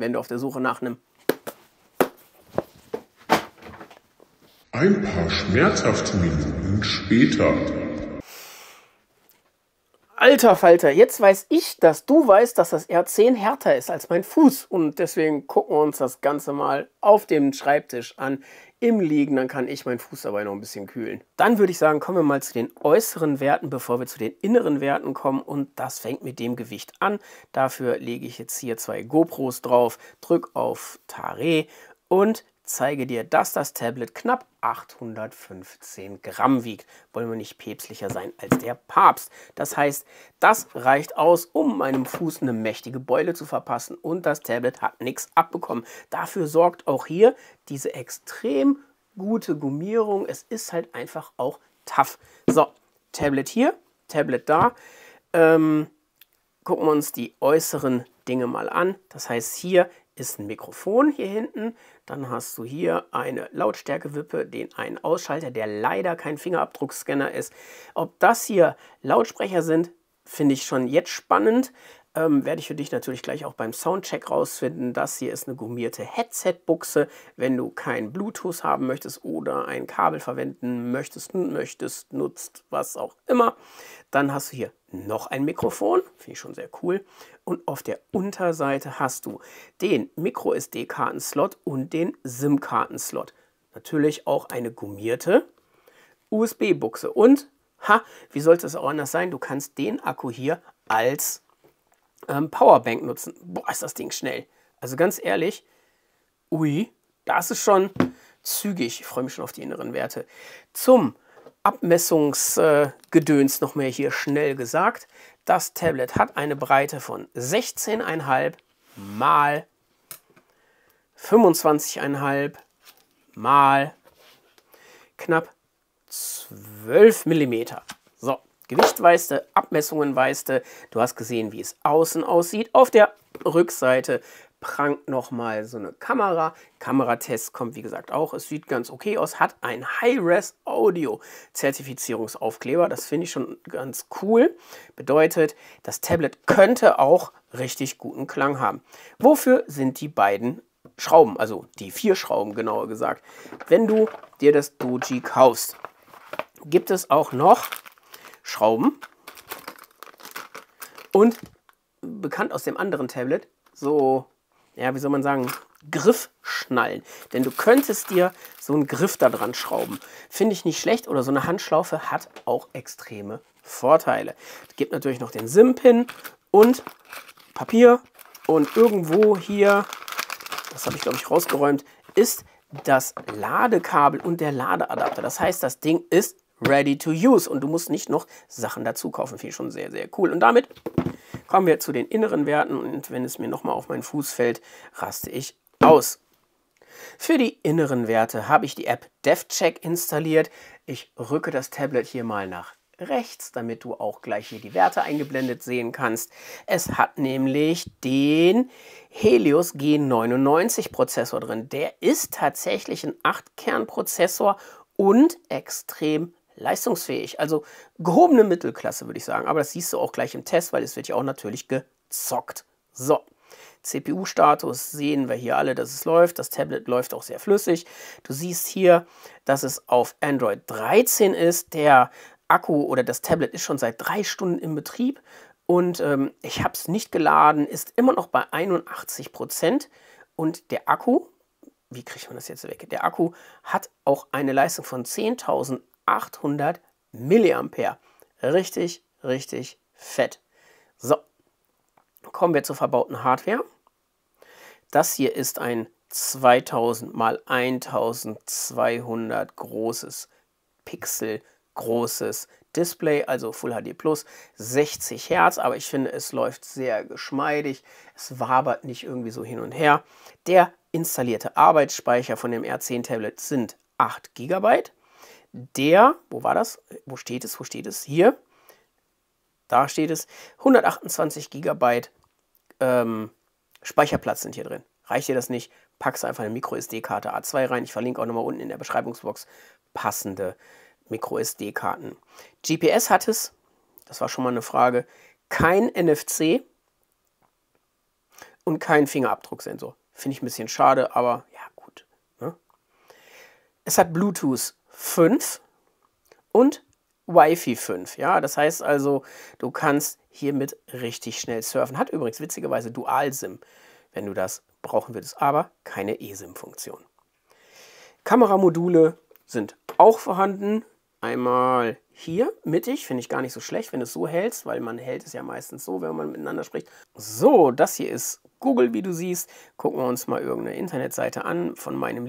wenn du auf der Suche nach einem Ein paar schmerzhafte Minuten später. Alter Falter, jetzt weiß ich, dass du weißt, dass das R10 härter ist als mein Fuß. Und deswegen gucken wir uns das Ganze mal auf dem Schreibtisch an, im Liegen. Dann kann ich meinen Fuß dabei noch ein bisschen kühlen. Dann würde ich sagen, kommen wir mal zu den äußeren Werten, bevor wir zu den inneren Werten kommen. Und das fängt mit dem Gewicht an. Dafür lege ich jetzt hier 2 GoPros drauf, drücke auf Tare und zeige dir, dass das Tablet knapp 815 Gramm wiegt. Wollen wir nicht päpstlicher sein als der Papst. Das heißt, das reicht aus, um meinem Fuß eine mächtige Beule zu verpassen. Und das Tablet hat nichts abbekommen. Dafür sorgt auch hier diese extrem gute Gummierung. Es ist halt einfach auch tough. So, Tablet hier, Tablet da. Gucken wir uns die äußeren Dinge mal an. Das heißt, hier ist ein Mikrofon hier hinten. Dann hast du hier eine Lautstärkewippe, den einen Ausschalter, der leider kein Fingerabdruckscanner ist. Ob das hier Lautsprecher sind, finde ich schon jetzt spannend. Werde ich für dich natürlich gleich auch beim Soundcheck rausfinden. Das hier ist eine gummierte Headset-Buchse, wenn du kein Bluetooth haben möchtest oder ein Kabel verwenden möchtest, nutzt, was auch immer. Dann hast du hier noch ein Mikrofon, finde ich schon sehr cool. Und auf der Unterseite hast du den Micro-SD-Kartenslot und den SIM-Kartenslot. Natürlich auch eine gummierte USB-Buchse. Und, wie sollte es auch anders sein, du kannst den Akku hier als Powerbank nutzen. Boah, ist das Ding schnell. Also ganz ehrlich, ui, das ist schon zügig. Ich freue mich schon auf die inneren Werte. Zum Abmessungsgedöns noch mehr hier schnell gesagt. Das Tablet hat eine Breite von 16,5 mal 25,5 mal knapp 12 mm. So. Gewicht weißt du, Abmessungen weißt du, du hast gesehen, wie es außen aussieht. Auf der Rückseite prangt nochmal so eine Kamera. Kameratest kommt wie gesagt auch, es sieht ganz okay aus, hat ein High-Res-Audio-Zertifizierungsaufkleber. Das finde ich schon ganz cool. Bedeutet, das Tablet könnte auch richtig guten Klang haben. Wofür sind die beiden Schrauben, also die 4 Schrauben genauer gesagt? Wenn du dir das Doji kaufst, gibt es auch noch Schrauben und bekannt aus dem anderen Tablet, so, ja, wie soll man sagen, Griffschnallen. Denn du könntest dir so einen Griff da dran schrauben. Finde ich nicht schlecht, oder so eine Handschlaufe hat auch extreme Vorteile. Es gibt natürlich noch den SIM-Pin und Papier und irgendwo hier, das habe ich glaube ich rausgeräumt, ist das Ladekabel und der Ladeadapter. Das heißt, das Ding ist ready to use und du musst nicht noch Sachen dazu kaufen. Finde ich schon sehr, sehr cool. Und damit kommen wir zu den inneren Werten und wenn es mir nochmal auf meinen Fuß fällt, raste ich aus. Für die inneren Werte habe ich die App DevCheck installiert. Ich rücke das Tablet hier mal nach rechts, damit du auch gleich hier die Werte eingeblendet sehen kannst. Es hat nämlich den Helios G99 Prozessor drin. Der ist tatsächlich ein 8-Kern-Prozessor und extrem leistungsfähig. Also gehobene Mittelklasse, würde ich sagen. Aber das siehst du auch gleich im Test, weil es wird ja auch natürlich gezockt. So, CPU-Status sehen wir hier alle, dass es läuft. Das Tablet läuft auch sehr flüssig. Du siehst hier, dass es auf Android 13 ist. Der Akku oder das Tablet ist schon seit 3 Stunden im Betrieb. Und ich habe es nicht geladen, ist immer noch bei 81%. Und der Akku, wie kriegt man das jetzt weg? Der Akku hat auch eine Leistung von 10.800 mAh. Richtig, richtig fett. So, kommen wir zur verbauten Hardware. Das hier ist ein 2000 x 1200 großes Pixel großes Display, also Full HD Plus, 60 Hertz, aber ich finde, es läuft sehr geschmeidig, es wabert nicht irgendwie so hin und her. Der installierte Arbeitsspeicher von dem R10 Tablet sind 8 GB. Der, wo war das? Wo steht es? Wo steht es? Hier. Da steht es. 128 GB Speicherplatz sind hier drin. Reicht dir das nicht? Packst einfach eine Micro-SD-Karte A2 rein. Ich verlinke auch nochmal unten in der Beschreibungsbox passende Micro-SD-Karten. GPS hat es, das war schon mal eine Frage, kein NFC und keinen Fingerabdrucksensor. Finde ich ein bisschen schade, aber ja gut. Ne? Es hat Bluetooth 5 und Wi-Fi 5. Ja, das heißt also, du kannst hiermit richtig schnell surfen. Hat übrigens witzigerweise Dual-SIM, wenn du das brauchen würdest, aber keine eSIM-Funktion. Kameramodule sind auch vorhanden. Einmal hier mittig, finde ich gar nicht so schlecht, wenn du es so hältst, weil man hält es ja meistens so, wenn man miteinander spricht. So, das hier ist Google, wie du siehst. Gucken wir uns mal irgendeine Internetseite an von meinem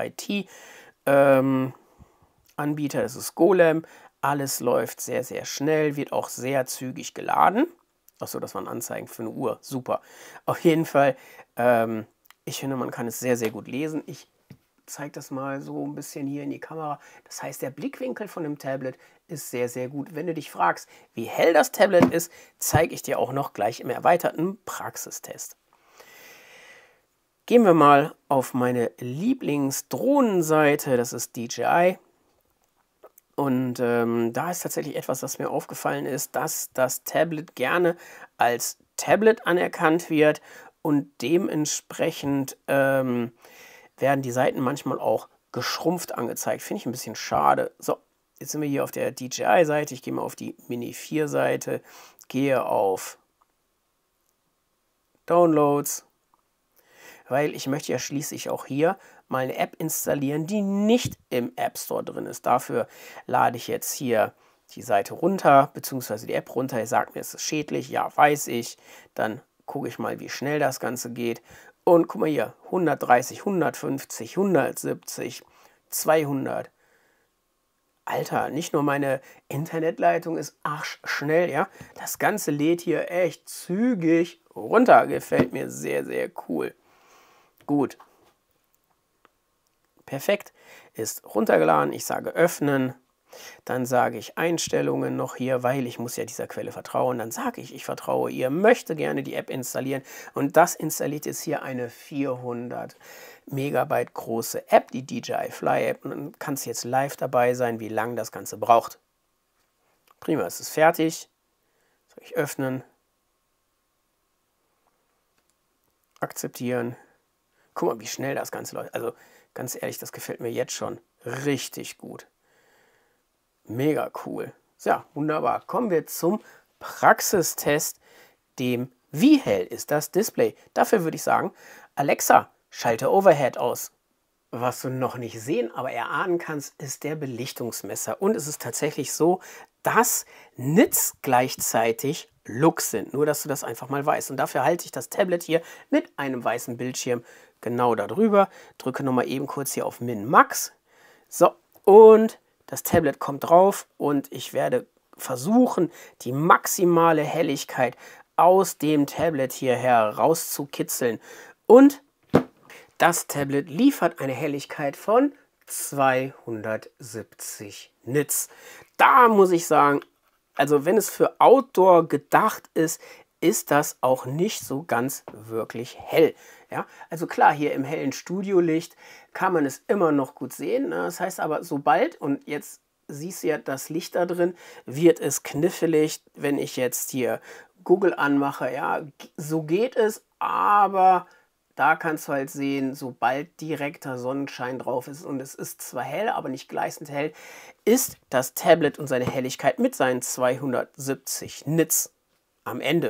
Lieblings-IT-Anbieter. Das ist Golem. Alles läuft sehr, sehr schnell, wird auch sehr zügig geladen. Achso, das waren Anzeigen für eine Uhr. Super. Auf jeden Fall, ich finde, man kann es sehr, sehr gut lesen. Ich zeige das mal so ein bisschen hier in die Kamera. Das heißt, der Blickwinkel von dem Tablet ist sehr, sehr gut. Wenn du dich fragst, wie hell das Tablet ist, zeige ich dir auch noch gleich im erweiterten Praxistest. Gehen wir mal auf meine Lieblingsdrohnenseite. Das ist DJI. Und da ist tatsächlich etwas, was mir aufgefallen ist, dass das Tablet gerne als Tablet anerkannt wird und dementsprechend werden die Seiten manchmal auch geschrumpft angezeigt. Finde ich ein bisschen schade. So, jetzt sind wir hier auf der DJI-Seite. Ich gehe mal auf die Mini 4-Seite, gehe auf Downloads, weil ich möchte ja schließlich auch hier mal eine App installieren, die nicht im App Store drin ist. Dafür lade ich jetzt hier die Seite runter, beziehungsweise die App runter. Ihr sagt mir, es ist schädlich. Ja, weiß ich. Dann gucke ich mal, wie schnell das Ganze geht. Und guck mal hier, 130, 150, 170, 200. Alter, nicht nur meine Internetleitung ist arschschnell, ja. Das Ganze lädt hier echt zügig runter. Gefällt mir sehr, sehr cool. Gut. Perfekt. Ist runtergeladen. Ich sage öffnen. Dann sage ich Einstellungen noch hier, weil ich muss ja dieser Quelle vertrauen. Dann sage ich vertraue ihr, möchte gerne die App installieren. Und das installiert jetzt hier eine 400 Megabyte große App, die DJI Fly App. Und dann kannst du jetzt live dabei sein, wie lange das Ganze braucht. Prima, es ist fertig. Sage ich öffnen. Akzeptieren. Guck mal, wie schnell das Ganze läuft. Also ganz ehrlich, das gefällt mir jetzt schon richtig gut. Mega cool. Ja, wunderbar. Kommen wir zum Praxistest, dem wie hell ist das Display. Dafür würde ich sagen, Alexa, schalte Overhead aus. Was du noch nicht sehen, aber erahnen kannst, ist der Belichtungsmesser. Und es ist tatsächlich so, dass Nits gleichzeitig Lux sind. Nur, dass du das einfach mal weißt. Und dafür halte ich das Tablet hier mit einem weißen Bildschirm genau darüber. Drücke nochmal eben kurz hier auf Min Max. So, und das Tablet kommt drauf und ich werde versuchen, die maximale Helligkeit aus dem Tablet hier herauszukitzeln. Und das Tablet liefert eine Helligkeit von 270 Nits. Da muss ich sagen, also wenn es für Outdoor gedacht ist, ist das auch nicht so ganz wirklich hell. Ja, also klar, hier im hellen Studiolicht kann man es immer noch gut sehen. Das heißt aber, sobald, und jetzt siehst du ja das Licht da drin, wird es knifflig, wenn ich jetzt hier Google anmache. Ja, so geht es, aber da kannst du halt sehen, sobald direkter Sonnenschein drauf ist und es ist zwar hell, aber nicht gleißend hell, ist das Tablet und seine Helligkeit mit seinen 270 Nits am Ende.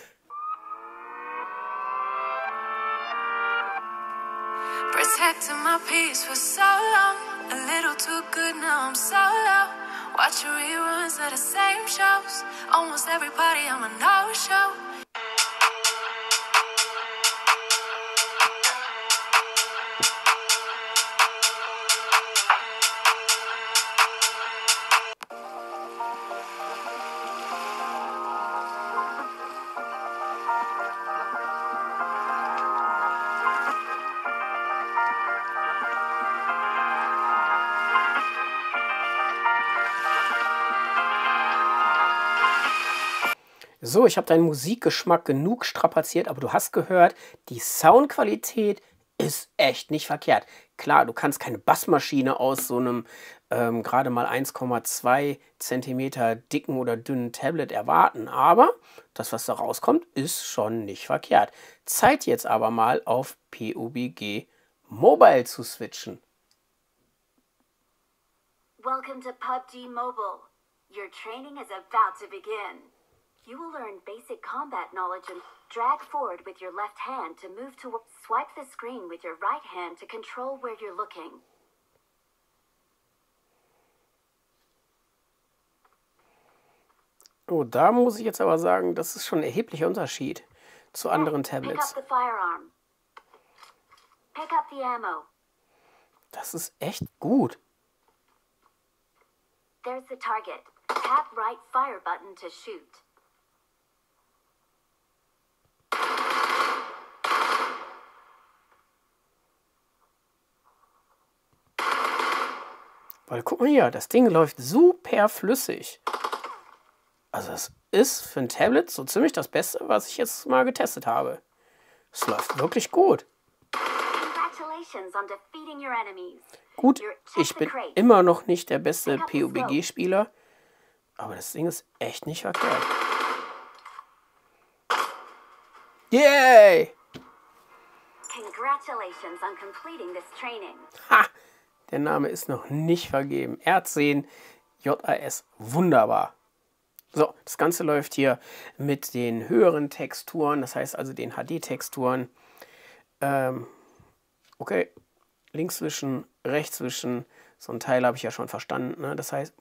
Protecting my peace for so long, a little too good, now I'm so low. Watching reruns of the same shows, almost everybody on a no-show. So, ich habe deinen Musikgeschmack genug strapaziert, aber du hast gehört, die Soundqualität ist echt nicht verkehrt. Klar, du kannst keine Bassmaschine aus so einem gerade mal 1,2 Zentimeter dicken oder dünnen Tablet erwarten. Aber das, was da rauskommt, ist schon nicht verkehrt. Zeit jetzt aber mal auf PUBG Mobile zu switchen. Welcome to PUBG Mobile. Your training is about to begin. You will learn basic combat knowledge and drag forward with your left hand to move to swipe the screen with your right hand to control where you're looking. Oh, da muss ich jetzt aber sagen, das ist schon ein erheblicher Unterschied zu anderen Tablets. Pick up the firearm. Pick up the ammo. Das ist echt gut. There's the target. Tap right fire button to shoot. Weil guck mal hier, das Ding läuft super flüssig. Also es ist für ein Tablet so ziemlich das Beste, was ich jetzt mal getestet habe. Es läuft wirklich gut. Congratulations on defeating your enemies. Gut, ich bin immer noch nicht der beste PUBG-Spieler, aber das Ding ist echt nicht verkehrt. Yay! Congratulations on completing this training. Ha! Der Name ist noch nicht vergeben. R10 JAS. Wunderbar. So, das Ganze läuft hier mit den höheren Texturen, das heißt also den HD-Texturen. Okay, links zwischen, rechts zwischen, so ein Teil habe ich ja schon verstanden. Ne? Das heißt,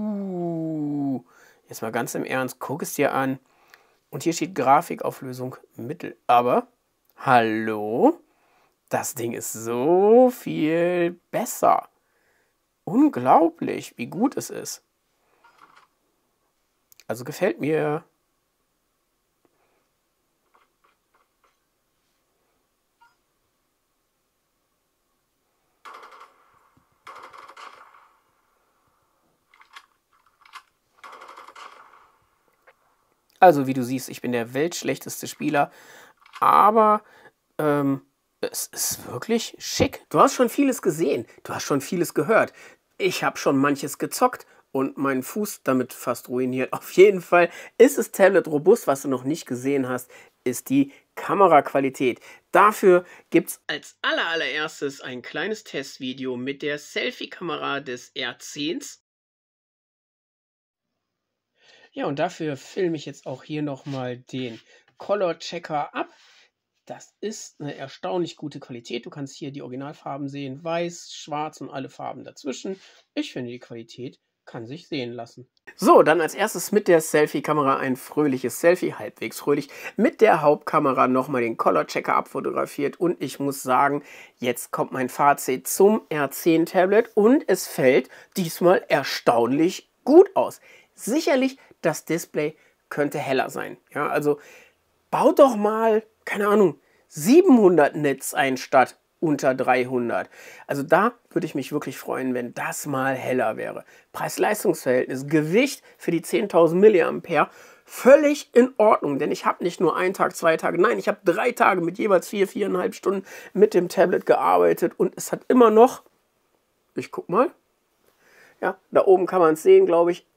jetzt mal ganz im Ernst, guck es dir an. Und hier steht Grafikauflösung Mittel. Aber, hallo? Das Ding ist so viel besser. Unglaublich, wie gut es ist. Also gefällt mir. Also wie du siehst, ich bin der weltschlechteste Spieler, aber es ist wirklich schick. Du hast schon vieles gesehen, du hast schon vieles gehört. Ich habe schon manches gezockt und meinen Fuß damit fast ruiniert. Auf jeden Fall ist das Tablet robust. Was du noch nicht gesehen hast, ist die Kameraqualität. Dafür gibt es als allererstes ein kleines Testvideo mit der Selfie-Kamera des R10s. Ja, und dafür filme ich jetzt auch hier nochmal den Color Checker ab. Das ist eine erstaunlich gute Qualität. Du kannst hier die Originalfarben sehen. Weiß, schwarz und alle Farben dazwischen. Ich finde, die Qualität kann sich sehen lassen. So, dann als erstes mit der Selfie-Kamera ein fröhliches Selfie, halbwegs fröhlich. Mit der Hauptkamera nochmal den Color Checker abfotografiert. Und ich muss sagen, jetzt kommt mein Fazit zum R10 Tablet. Und es fällt diesmal erstaunlich gut aus. Sicherlich, das Display könnte heller sein. Ja, also baut doch mal, keine Ahnung, 700 Nits ein statt unter 300. Also da würde ich mich wirklich freuen, wenn das mal heller wäre. Preis-Leistungs-Verhältnis, Gewicht für die 10.000 mAh, völlig in Ordnung. Denn ich habe nicht nur einen Tag, 2 Tage, nein, ich habe 3 Tage mit jeweils 4,5 Stunden mit dem Tablet gearbeitet. Und es hat immer noch, ich guck mal, ja, da oben kann man es sehen, glaube ich,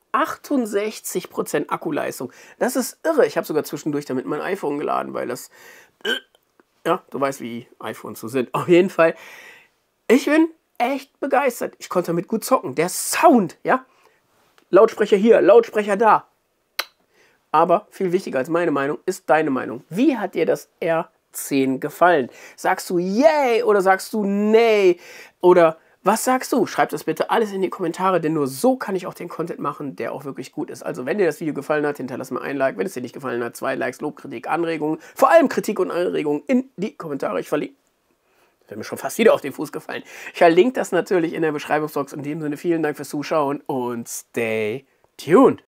68% Akkuleistung. Das ist irre. Ich habe sogar zwischendurch damit mein iPhone geladen, weil das, ja, du weißt, wie iPhones so sind. Auf jeden Fall, ich bin echt begeistert. Ich konnte damit gut zocken. Der Sound, ja, Lautsprecher hier, Lautsprecher da. Aber viel wichtiger als meine Meinung ist deine Meinung. Wie hat dir das R10 gefallen? Sagst du yay oder sagst du nee? Oder was sagst du? Schreib das bitte alles in die Kommentare, denn nur so kann ich auch den Content machen, der auch wirklich gut ist. Also wenn dir das Video gefallen hat, hinterlass mir ein Like. Wenn es dir nicht gefallen hat, 2 Likes, Lob, Kritik, Anregungen. Vor allem Kritik und Anregungen in die Kommentare. Ich verlinke. Das wäre mir schon fast wieder auf den Fuß gefallen. Ich verlinke das natürlich in der Beschreibungsbox. In dem Sinne vielen Dank fürs Zuschauen und stay tuned.